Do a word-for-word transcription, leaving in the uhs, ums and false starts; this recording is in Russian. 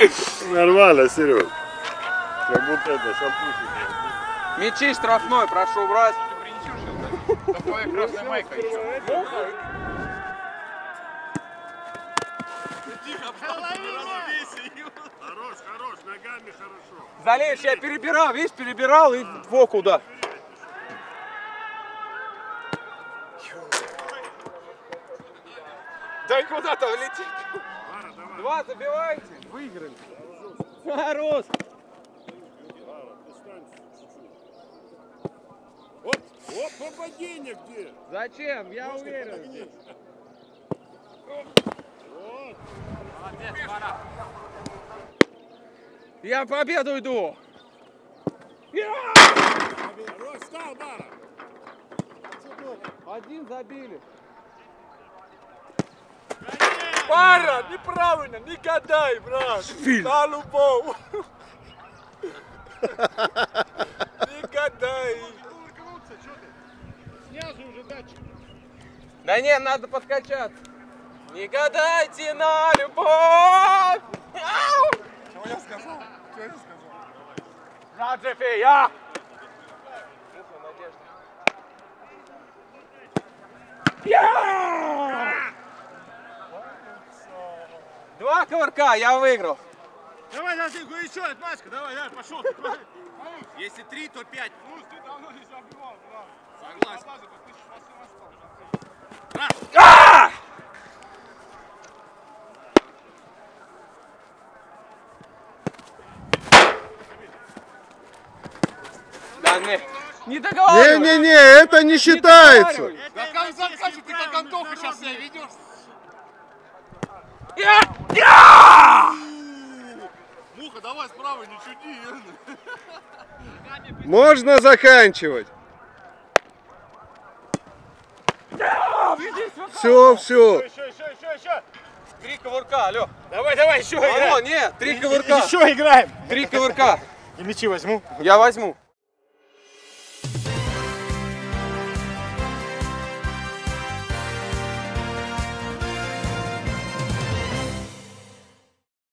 Нормально, Серег. Как будто это шампунь. Мячи штрафной, прошу брать. Такое красная майка еще. Хорош, хорош, ногами хорошо. Залезь, я перебирал, видишь, перебирал и в оку, да. Дай куда-то влететь. Два забивайте, выиграли. Хорош. Оп, оп, попадение где? Зачем? Я уверен здесь. Вот. Молодец, Бара. Я победу иду. Хорош, встал, Бара. Один забили. Пара, неправильно, не гадай, брат. На любовь. Не гадай. Снизу уже датчик. Да не, надо подкачаться. Не гадайте на любовь. Что я сказал? Что я сказал? Раджефи, я. Два ковырка, я выиграл. Давай, Назинку, еще отмашка. Давай, давай, пошел. Если три, то пять. Ты давно не забивал, брат. Согласен. А! Да не, не договаривай. Не-не-не, это не считается. Да как заканчивать, ты как Антоха сейчас себя ведешь? Я! Я! Муха, давай справа, не чуди. Можно заканчивать. Все, все. Еще, еще, еще, еще. Три ковырка, алло. Давай, давай, еще Алло, играем. нет, три ковырка. Еще играем. Три ковырка. И мячи возьму. Я возьму.